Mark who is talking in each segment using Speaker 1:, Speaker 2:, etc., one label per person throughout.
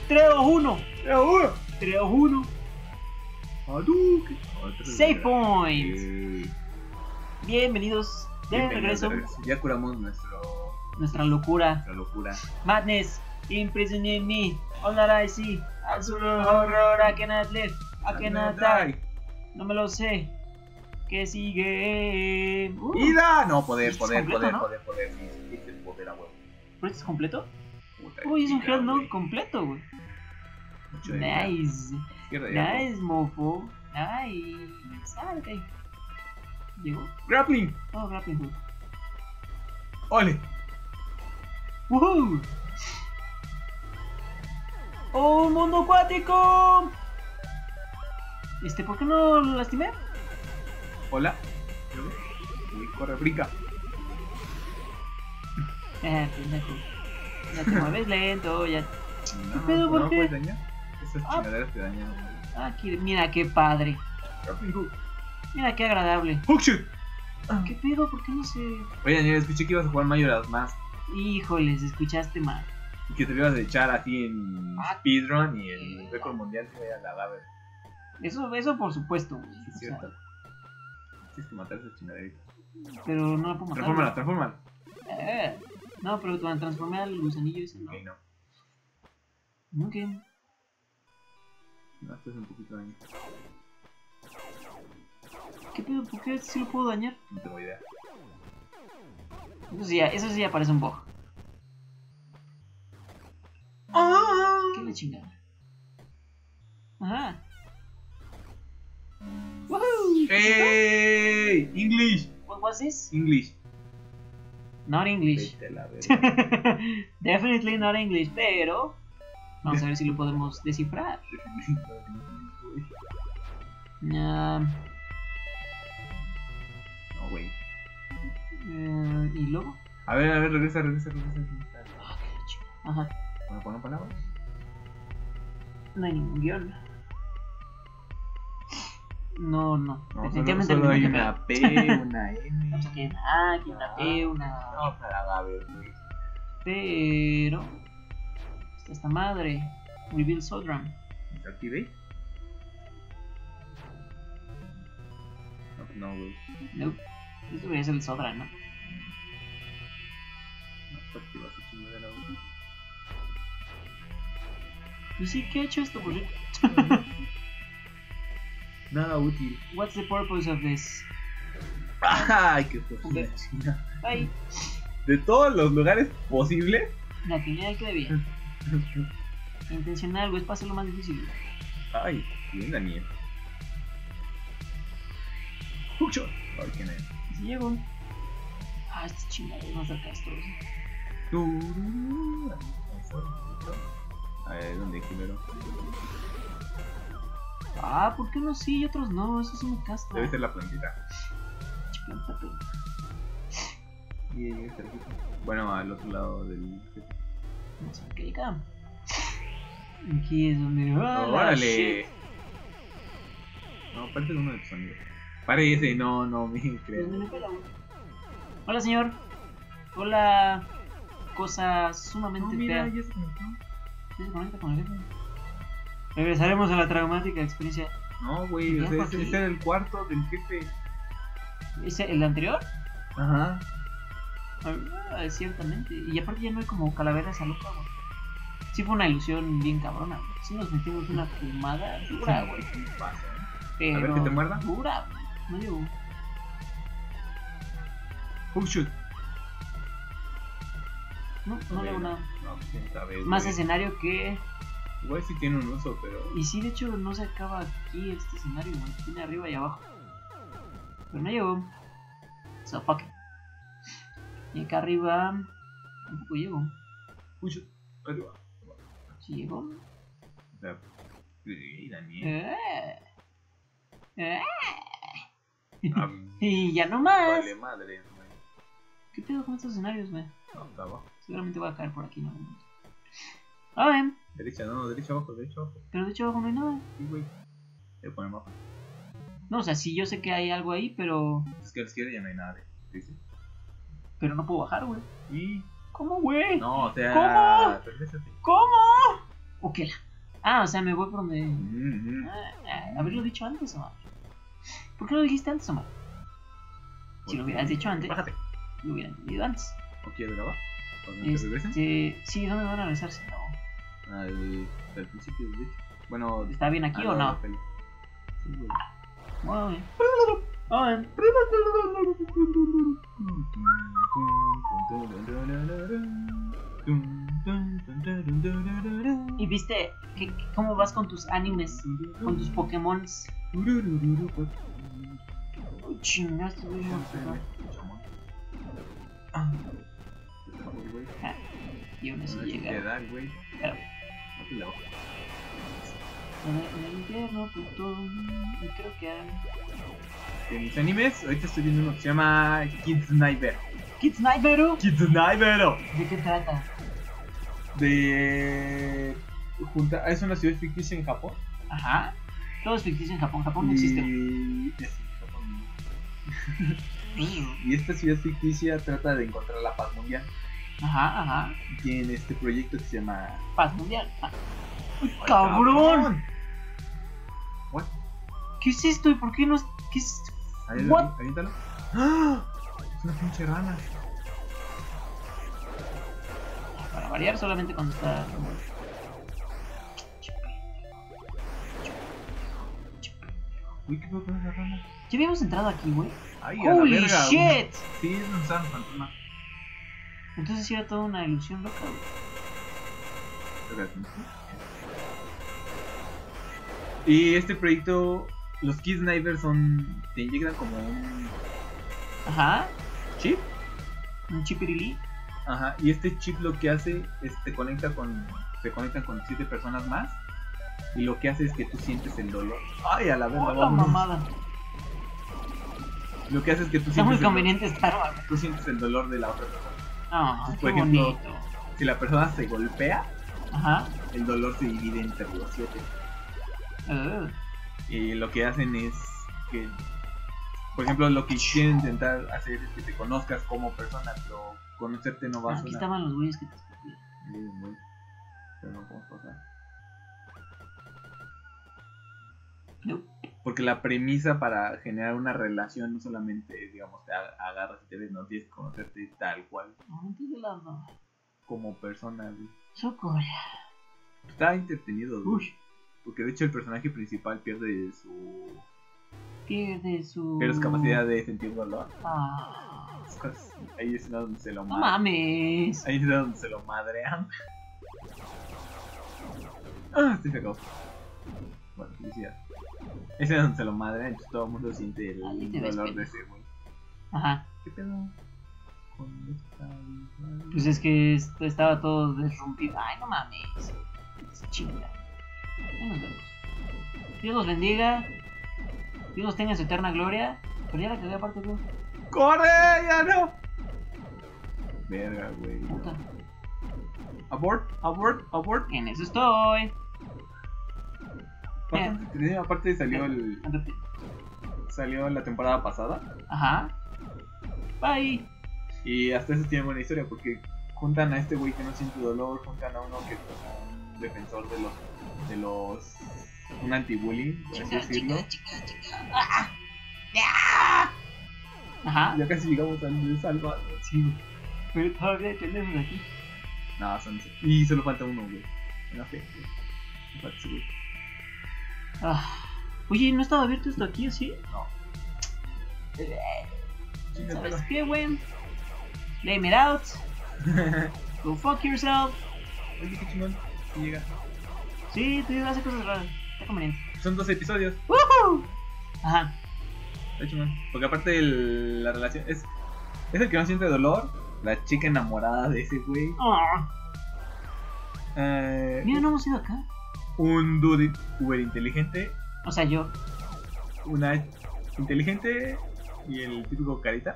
Speaker 1: 3, 2, 1.
Speaker 2: 3 a 1.
Speaker 1: 3, 2, 1.
Speaker 2: Hadouken.
Speaker 1: Save point. Bienvenidos de regreso.
Speaker 2: Ya curamos
Speaker 1: Nuestra locura.
Speaker 2: nuestra locura.
Speaker 1: Madness, imprisoning me. All that I see. Absolute horror. I cannot live. I cannot die. No me lo sé. ¿Qué sigue?
Speaker 2: ¡Ida! No, poder,
Speaker 1: Este es
Speaker 2: poder,
Speaker 1: completo,
Speaker 2: poder,
Speaker 1: ¿no?
Speaker 2: poder, poder. Sí, este es poder a huevo.
Speaker 1: ¿Pero este es completo?
Speaker 2: Puta,
Speaker 1: Uy, es un
Speaker 2: gira,
Speaker 1: health
Speaker 2: güey.
Speaker 1: no completo, güey.
Speaker 2: Mucho de vida.
Speaker 1: Nice.
Speaker 2: Izquierda y abajo.
Speaker 1: Nice, mofo. Nice. Ah, ok. Llegó.
Speaker 2: Grappling.
Speaker 1: Oh, grappling hook.
Speaker 2: Ole.
Speaker 1: ¡Woohoo! ¡Oh, un mundo acuático! ¿Por qué no lo lastimé?
Speaker 2: Hola. Uy, corre, brinca.
Speaker 1: Pendejo. Ya te mueves lento, ya.
Speaker 2: No,
Speaker 1: pedo,
Speaker 2: no
Speaker 1: por
Speaker 2: me
Speaker 1: qué?
Speaker 2: puedes dañar. Esas
Speaker 1: Ah.
Speaker 2: chingaderas te dañan.
Speaker 1: Ah, mira qué padre.
Speaker 2: Grappling hook.
Speaker 1: Mira qué agradable.
Speaker 2: Hookshot.
Speaker 1: ¿Qué pedo? ¿Por qué no sé?
Speaker 2: Oye, Daniel, escuché que ibas a jugar Majora's Mask.
Speaker 1: Híjoles, escuchaste mal.
Speaker 2: Y que te lo ibas a echar así en
Speaker 1: Ah.
Speaker 2: speedrun y el récord mundial te iba a la lava.
Speaker 1: Eso por supuesto, güey.
Speaker 2: Sí,
Speaker 1: O
Speaker 2: es
Speaker 1: sea,
Speaker 2: cierto. Tienes que matar esa chingaderita.
Speaker 1: pero no la puedo matar.
Speaker 2: Transfórmala, transfórmala.
Speaker 1: No, pero cuando transformé al gusanillo ese, no.
Speaker 2: Ok, no.
Speaker 1: Ok.
Speaker 2: No, esto es un poquito daño.
Speaker 1: ¿Qué pedo? ¿Por qué sí lo puedo dañar?
Speaker 2: No tengo idea.
Speaker 1: Eso sí ya parece un bug. ¿Qué le chingada? Ajá. Woohoo!
Speaker 2: ¡Ey! English.
Speaker 1: What was this?
Speaker 2: English.
Speaker 1: Not English.
Speaker 2: Vete a la verga.
Speaker 1: Definitely not English, pero vamos a ver si lo podemos descifrar.
Speaker 2: No, güey.
Speaker 1: ¿Y luego?
Speaker 2: A ver, regresa.
Speaker 1: Ajá.
Speaker 2: Bueno, pon palabras.
Speaker 1: No hay ningún guión. No.
Speaker 2: No,
Speaker 1: Definitivamente
Speaker 2: solo hay
Speaker 1: no
Speaker 2: una P, una M.
Speaker 1: Vamos a que una A, aquí una P, una A.
Speaker 2: No, para Gaber, güey.
Speaker 1: Pero está esta madre. Reveal Sodram.
Speaker 2: ¿Activate? No, güey.
Speaker 1: Nope. Esto debería ser el Sodram, ¿no?
Speaker 2: No, para activar su chingadera, güey.
Speaker 1: Y sí, ¿qué ha hecho esto, por cierto?
Speaker 2: Nada útil.
Speaker 1: What's the purpose of this?
Speaker 2: Ay, qué cosa
Speaker 1: Ok.
Speaker 2: china.
Speaker 1: Ay,
Speaker 2: De todos los lugares posibles.
Speaker 1: la que ya que debía. Intencional, güey, es para hacerlo más difícil.
Speaker 2: Ay, bien, Daniel. Hookshot. Ay, quién es.
Speaker 1: Si llego. Este chingado, no ser castroso.
Speaker 2: A ver, ¿dónde primero?
Speaker 1: ¿Por qué no sí y otros no? Eso sí me castra.
Speaker 2: Debe ser la plantita.
Speaker 1: Planta, pero-
Speaker 2: Y ahí cerquita. Bueno, al otro lado del.
Speaker 1: No sé qué acá. Aquí es donde.
Speaker 2: ¡Órale! No, parece uno de tus amigos. Parece, no, me crees.
Speaker 1: Hola, señor. Hola. Cosa sumamente fea.
Speaker 2: ya se conectó.
Speaker 1: ¿Sí se conecta con el jefe? Regresaremos a la traumática experiencia.
Speaker 2: No, güey, o
Speaker 1: Ya,
Speaker 2: sea,
Speaker 1: ¿para
Speaker 2: ese
Speaker 1: qué?
Speaker 2: era el cuarto del jefe.
Speaker 1: ¿El anterior?
Speaker 2: Ajá.
Speaker 1: Ciertamente. Y aparte ya no hay como calaveras a loca, güey. Sí fue una ilusión bien cabrona, güey. Sí nos metimos una fumada dura, güey.
Speaker 2: ¿Qué pasa,
Speaker 1: Pero
Speaker 2: A ver que te muerda.
Speaker 1: dura, güey. No llegó.
Speaker 2: Hookshot.
Speaker 1: No le hago nada.
Speaker 2: No, quién sabe.
Speaker 1: Más
Speaker 2: güey.
Speaker 1: escenario que...
Speaker 2: Igual sí tiene un uso, pero.
Speaker 1: Y sí, de hecho no se acaba aquí este escenario, güey. Tiene arriba y abajo. Pero no llegó. So fuck it. Y acá arriba... Tampoco llegó.
Speaker 2: Hookshot. Arriba.
Speaker 1: Sí llegó.
Speaker 2: O sea, Daniel.
Speaker 1: Y ya no más.
Speaker 2: Vale madre, güey.
Speaker 1: ¿Qué pedo con estos escenarios, güey?
Speaker 2: No, está abajo.
Speaker 1: Seguramente voy a caer por aquí en algún momento. Ven.
Speaker 2: Derecha, no, derecha abajo, derecha abajo.
Speaker 1: Pero de hecho abajo no hay nada.
Speaker 2: Sí, güey. Voy a poner mapa.
Speaker 1: No, o sea, sí yo sé que hay algo ahí, pero...
Speaker 2: Es que a la izquierda ya no hay nada de. ¿Dice?
Speaker 1: Pero no puedo bajar, güey.
Speaker 2: Y.
Speaker 1: ¿Cómo, güey?
Speaker 2: No, o sea.
Speaker 1: ¿Cómo?
Speaker 2: Regrésate.
Speaker 1: ¿Cómo? ¿O qué la? Ah, o sea, me voy por donde...
Speaker 2: Ujú.
Speaker 1: Haberlo dicho antes, Omar. ¿Por qué no lo dijiste antes, Omar? Si lo hubieras dicho antes,
Speaker 2: Bájate.
Speaker 1: lo hubiera entendido antes.
Speaker 2: ¿O quieres grabar? ¿Para que te regresen?
Speaker 1: Sí, ¿dónde van a regresarse? No.
Speaker 2: Al principio, de hecho. Bueno,
Speaker 1: ¿Está bien aquí o
Speaker 2: al lado de
Speaker 1: no?
Speaker 2: la peli. Sí, güey.
Speaker 1: Muy bien. Muy bien. ¿Y viste cómo vas con tus animes? Con tus Pokémons. Uy, chingaste, güey. Y aún así llega. Pero, en el invierno, puto. Y creo que
Speaker 2: En mis animes, ahorita estoy viendo uno que se llama Kids Sniper.
Speaker 1: Kids Nightmare.
Speaker 2: Kids Sniper.
Speaker 1: ¿De qué trata?
Speaker 2: Es una ciudad ficticia en Japón.
Speaker 1: Ajá. Todo es ficticio en Japón. Japón no existe.
Speaker 2: Sí, Japón no. Y esta ciudad ficticia trata de encontrar la paz mundial.
Speaker 1: Ajá.
Speaker 2: Y tienen este proyecto que se llama
Speaker 1: Paz mundial. ¡Uy, cabrón!
Speaker 2: What?
Speaker 1: ¿Qué es esto? ¿Y por qué no es.? ¿Qué es esto? What?
Speaker 2: Aviéntalo. ¡Ah! Es una pinche rana.
Speaker 1: Para variar, solamente cuando está.
Speaker 2: Uy, ¿qué pedo con esa rana?
Speaker 1: ¿Ya habíamos entrado aquí, güey?
Speaker 2: Ay, a la
Speaker 1: ¡Holy
Speaker 2: verga,
Speaker 1: shit!
Speaker 2: güey. Sí, es un fantasma.
Speaker 1: Entonces sí era toda una ilusión loca, güey.
Speaker 2: Y este proyecto, los Kids Snipers te inyectan como un
Speaker 1: Ajá.
Speaker 2: chip.
Speaker 1: Un chipirilí.
Speaker 2: Ajá, y este chip lo que hace es se conectan con 7 personas más. Y lo que hace es que tú sientes el dolor. Ay, a la verga,
Speaker 1: ¡Oh, la mamada!
Speaker 2: Lo que hace es que tú
Speaker 1: Está muy
Speaker 2: sientes
Speaker 1: conveniente esta arma, güey.
Speaker 2: tú sientes el dolor de la otra persona.
Speaker 1: Ah,
Speaker 2: Entonces,
Speaker 1: qué
Speaker 2: por ejemplo,
Speaker 1: bonito.
Speaker 2: si la persona se golpea,
Speaker 1: Ajá.
Speaker 2: el dolor se divide entre los 7. Y lo que hacen es que, por ejemplo, lo que quieren intentar hacer es que te conozcas como persona, pero conocerte no va a
Speaker 1: Aquí
Speaker 2: sonar.
Speaker 1: estaban los güeyes que te escupían.
Speaker 2: Muy, pero no podemos pasar.
Speaker 1: No.
Speaker 2: Porque la premisa para generar una relación no solamente, digamos, te agarras y te ves, no tienes que conocerte tal cual,
Speaker 1: No te de lado.
Speaker 2: como persona, güey.
Speaker 1: Socorro.
Speaker 2: Está entretenido, güey.
Speaker 1: Uy.
Speaker 2: Porque de hecho el personaje principal pierde su capacidad de sentir dolor.
Speaker 1: Ah.
Speaker 2: Ahí es donde se lo
Speaker 1: No mames.
Speaker 2: Ahí es donde se lo madrean. Ah, estoy sacado. Bueno, felicidad. Ese es donde se lo madrean, entonces todo el mundo siente el
Speaker 1: Ahí te ves,
Speaker 2: dolor de
Speaker 1: pendejo.
Speaker 2: ese güey.
Speaker 1: Ajá.
Speaker 2: ¿Qué pedo con esta vida?
Speaker 1: Pues es que estaba todo derrumpido. Ay, no mames. Es chinga. Ya nos vemos. Dios los bendiga. Dios los tenga en su eterna gloria. Pero ya la cagué aparte, güey.
Speaker 2: ¡Corre! ¡Ya no! Verga, güey.
Speaker 1: Puta.
Speaker 2: Abort.
Speaker 1: En eso estoy.
Speaker 2: Bastante entretenido. Aparte salió la temporada pasada.
Speaker 1: Ajá. Bye.
Speaker 2: Y hasta eso tiene buena historia porque juntan a este güey que no siente dolor, juntan a uno que es como un defensor de los un anti-bullying, por así decirlo.
Speaker 1: Ajá.
Speaker 2: Ya casi llegamos al de Salva.
Speaker 1: Sí, güey. Pero todavía tenemos aquí.
Speaker 2: No, son y solo falta uno, güey. No sé. Me falta ese güey.
Speaker 1: Oye, ¿no estaba abierto esto aquí o sí?
Speaker 2: No.
Speaker 1: ¿Sabes qué, güey? Blame it out. Go fuck yourself.
Speaker 2: Oye, qué chingón. Sí llega.
Speaker 1: Sí, te hace cosas raras. Está conveniente.
Speaker 2: Son 2 episodios.
Speaker 1: ¡Woohoo! Ajá.
Speaker 2: Está chingón. Porque aparte la relación es el que no siente dolor. La chica enamorada de ese güey.
Speaker 1: Mira, no hemos ido acá.
Speaker 2: Un dude uber inteligente.
Speaker 1: O sea, yo.
Speaker 2: Una inteligente y el típico carita.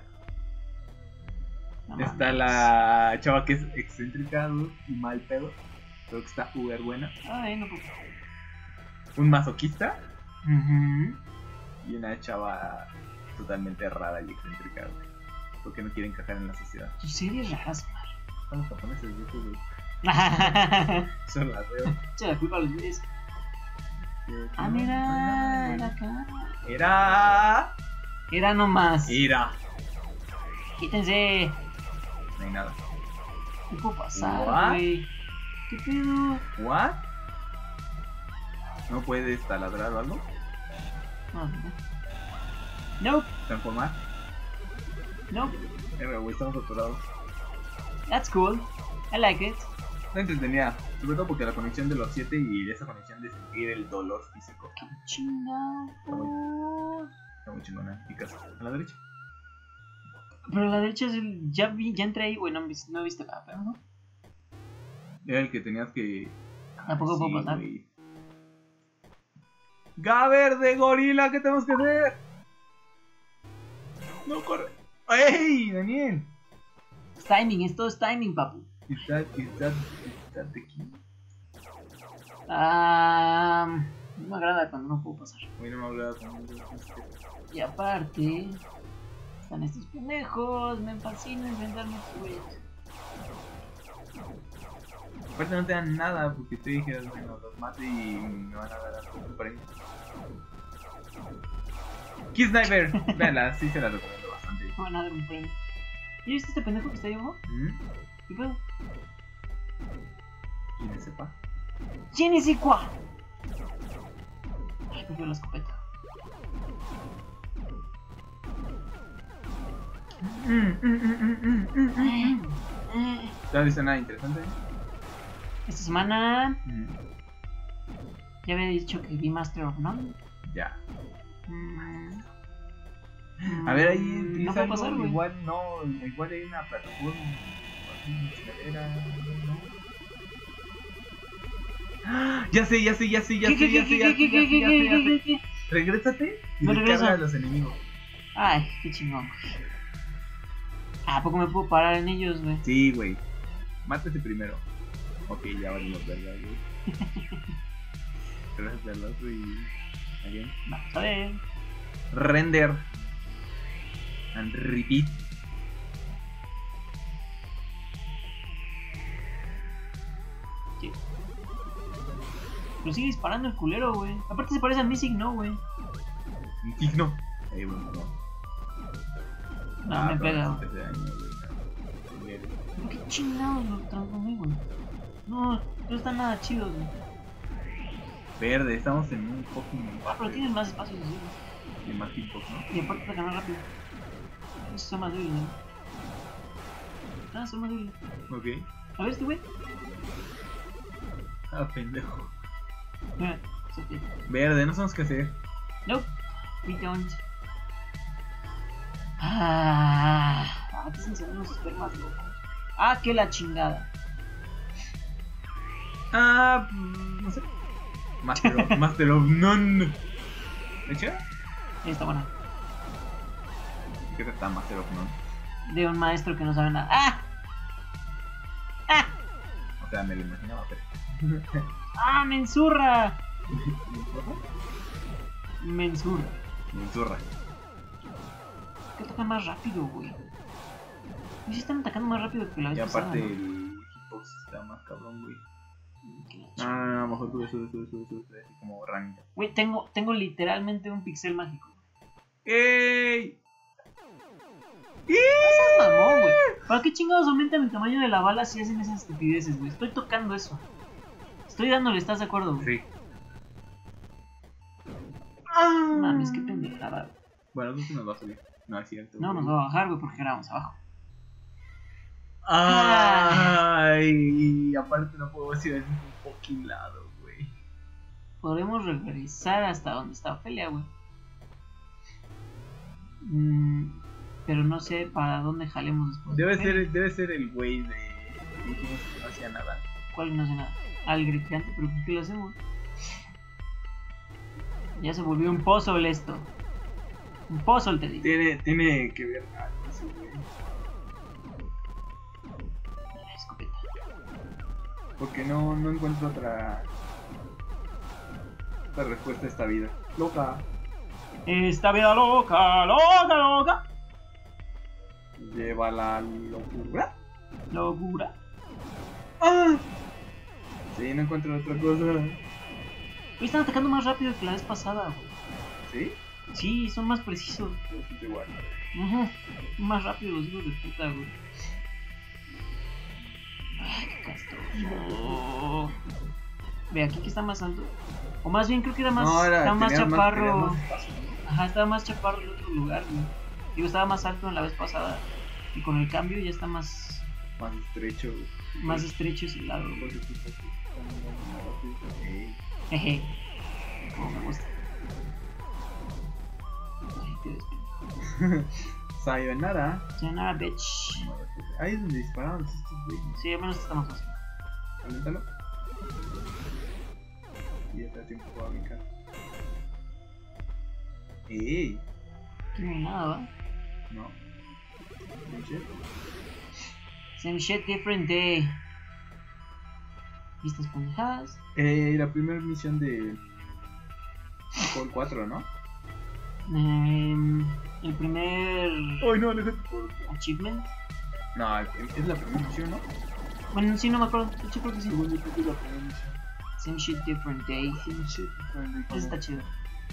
Speaker 1: No
Speaker 2: Está
Speaker 1: mames.
Speaker 2: la chava que es excéntrica, dude, y mal pedo. Pero que está uber buena.
Speaker 1: Ay, no puedo.
Speaker 2: Un masoquista.
Speaker 1: Uh-huh.
Speaker 2: Y una chava totalmente rara y excéntrica, güey. Porque no quiere encajar en la sociedad.
Speaker 1: Tus series raras, man.
Speaker 2: Son los japoneses, güey. Son las veo.
Speaker 1: Echa la culpa a los güeyes. Ah, mira, era acá. Era nomás.
Speaker 2: Era.
Speaker 1: Quítense.
Speaker 2: No hay nada.
Speaker 1: ¿Qué puedo pasar,
Speaker 2: What?
Speaker 1: güey? ¿Qué pedo?
Speaker 2: ¿What? ¿No puedes taladrar o algo?
Speaker 1: No, nope,
Speaker 2: ¿Transformar?
Speaker 1: nope.
Speaker 2: Güey, estamos atorados.
Speaker 1: That's cool. I like it.
Speaker 2: No entretenía, sobre todo porque la conexión de los 7 y esa conexión de sentir el dolor físico.
Speaker 1: Qué chingado.
Speaker 2: Está muy chingona. ¿Y casa? ¿A la derecha?
Speaker 1: Pero la derecha es el. Ya entré ahí, güey. No viste nada, pero no.
Speaker 2: Era el que tenías que.
Speaker 1: ¿A poco puedo pasar?
Speaker 2: Güey. ¡Gaber de gorila! ¿Qué tenemos que hacer? No, corre. ¡Ey, Daniel!
Speaker 1: Es timing, esto es timing, papu.
Speaker 2: Está aquí.
Speaker 1: No me agrada cuando no puedo pasar.
Speaker 2: Hoy no me hablaba con
Speaker 1: Y aparte, están estos pendejos. Me fascina enfrentarme a estos güeyes.
Speaker 2: Aparte no te dan nada porque te dijeron, bueno, los mate y me van a dar algún premio. Key Sniper, véanla, sí se la recomiendo bastante.
Speaker 1: Me van a dar un premio. ¿Y viste este pendejo que está ahí abajo? ¿Qué pedo?
Speaker 2: ¿Quién sepa?
Speaker 1: ¿Quién es Iqua? Ay, prefiero la escopeta.
Speaker 2: ¿Te has visto nada interesante?
Speaker 1: Esta semana ya había dicho que vi Master of None.
Speaker 2: Ya. A ver, ahí
Speaker 1: no puedo pasar, güey.
Speaker 2: igual hay una plataforma. Una escalera, ¿no? Ya sé.
Speaker 1: ¿Qué?
Speaker 2: Regrésate y
Speaker 1: Me regreso.
Speaker 2: descarga a los enemigos.
Speaker 1: Ay, qué chingón. ¿A poco me puedo parar en ellos, güey?
Speaker 2: Sí, güey. Mátate primero. Ok, ya valimos verga, güey. Gracias al otro y... Again.
Speaker 1: Vamos a ver.
Speaker 2: Render. And repeat.
Speaker 1: Sí. Pero sigue disparando el culero, güey. Aparte se parece a Missing, ¿no, güey?
Speaker 2: Indigno. Bueno,
Speaker 1: No, me pega, güey.
Speaker 2: Pero
Speaker 1: ¿Qué chingados lo transformé, güey? No están nada chidos, güey.
Speaker 2: Verde, estamos en un fucking...
Speaker 1: Pero tienes más espacios así, güey.
Speaker 2: Y más tipos, ¿no?
Speaker 1: Y aparte te ganas rápido. Esos son más débiles, ¿no? Son más débiles.
Speaker 2: Ok.
Speaker 1: A ver este güey.
Speaker 2: Pendejo.
Speaker 1: Mira, es ok.
Speaker 2: Verde, no sabemos qué hacer.
Speaker 1: Nope, we don't. Antes se enseñaron los espermas locos. Que la chingada.
Speaker 2: No sé. Master of None. ¿Hecha?
Speaker 1: Está buena.
Speaker 2: ¿Qué está Master of None?
Speaker 1: De un maestro que no sabe nada.
Speaker 2: O sea, me lo imaginaba, pero...
Speaker 1: ¡Mensurra! Mensura.
Speaker 2: Mensurra.
Speaker 1: Que atacan más rápido, güey. Y si están atacando más rápido que la vez
Speaker 2: Y
Speaker 1: pasada,
Speaker 2: aparte
Speaker 1: ¿no?
Speaker 2: el hitbox está más cabrón, güey.
Speaker 1: Que la
Speaker 2: No,
Speaker 1: chingada.
Speaker 2: a lo mejor sube, así como ranita.
Speaker 1: Güey, tengo literalmente un pixel mágico.
Speaker 2: ¡Ey!
Speaker 1: No seas mamón, güey. ¿Para qué chingados aumentan el tamaño de la bala si hacen esas estupideces, güey? Estoy tocando eso. Estoy dándole, ¿estás de acuerdo, güey?
Speaker 2: Sí.
Speaker 1: Mames, qué pendejada.
Speaker 2: Bueno, no se nos va a subir. No, es cierto.
Speaker 1: No nos va a bajar, güey, porque grabamos abajo.
Speaker 2: Ay, aparte no puedo decir en ningún fucking lado, güey.
Speaker 1: Podremos regresar hasta donde está Ofelia, güey. Pero no sé para dónde jalemos después.
Speaker 2: Debe ser el güey de... Dijimos que no hacía nada.
Speaker 1: ¿Cuál no hace nada? Al gritante, pero ¿qué le hacemos? Ya se volvió un puzzle esto. Un puzzle, te digo.
Speaker 2: Tiene que ver algo eso, güey.
Speaker 1: La escopeta.
Speaker 2: Porque no encuentro otra respuesta a esta vida. Loca.
Speaker 1: Esta vida loca.
Speaker 2: Lleva la locura.
Speaker 1: Locura.
Speaker 2: ¡Ah! Sí, no encuentro otra cosa.
Speaker 1: Hoy están atacando más rápido que la vez pasada, güey.
Speaker 2: ¿Sí?
Speaker 1: Sí, son más precisos.
Speaker 2: Es igual.
Speaker 1: Ajá. Más rápido los hijos de puta, güey. Ay, qué castroso. Ve, aquí que está más alto. O más bien creo que era más, estaba más chaparro. Ajá, estaba más chaparro en otro lugar, güey. Digo, estaba más alto en la vez pasada. Y con el cambio ya está más
Speaker 2: estrecho.
Speaker 1: Más estrecho ese lado, güey. Jeje. Como me gusta. Ay, qué despido.
Speaker 2: Sayonara.
Speaker 1: Sayonara, bitch.
Speaker 2: Ahí es donde dispararon estos güeyes.
Speaker 1: Sí, al menos está más fácil.
Speaker 2: Aléntalo. Y ya te da tiempo para brincar. ¡Ey!
Speaker 1: Aquí no hay nada, ¿va?
Speaker 2: No.
Speaker 1: Same shit, different day. ¿Y estas pendejadas?
Speaker 2: La primera misión de Call 4, ¿no?
Speaker 1: El primer
Speaker 2: ¡Ay, no!
Speaker 1: achievement.
Speaker 2: No, es la primera misión, ¿no?
Speaker 1: Bueno, sí, no me acuerdo. Yo creo que sí.
Speaker 2: Según yo creo que es la primera misión.
Speaker 1: Same shit, different day.
Speaker 2: Same shit, different day.
Speaker 1: Eso está chido.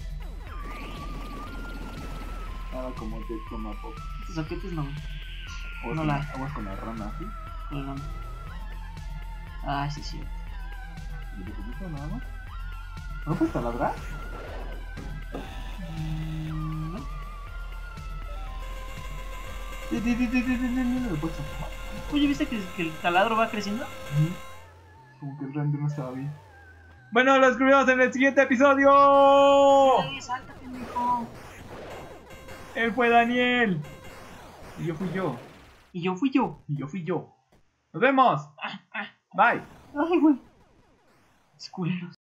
Speaker 2: Nada como Dead con una pop.
Speaker 1: Estos soquetes no.
Speaker 2: O
Speaker 1: No
Speaker 2: si
Speaker 1: la-
Speaker 2: aguas con la rana, ¿sí?
Speaker 1: Con la- Ah, sí, sí.
Speaker 2: ¿Y te pusiste nada más? ¿No puedes taladrar?
Speaker 1: No.
Speaker 2: ¿No lo puedes tomar?
Speaker 1: Oye, ¿viste que el taladro va creciendo?
Speaker 2: Como que el render no estaba bien. Bueno, los vemos en el siguiente episodio.
Speaker 1: ¡Ay, salta, pendejo!
Speaker 2: Él fue Daniel. Y yo fui yo.
Speaker 1: Y yo fui yo.
Speaker 2: Y yo fui yo. Nos vemos. Bye.
Speaker 1: Ay, güey. Es culero.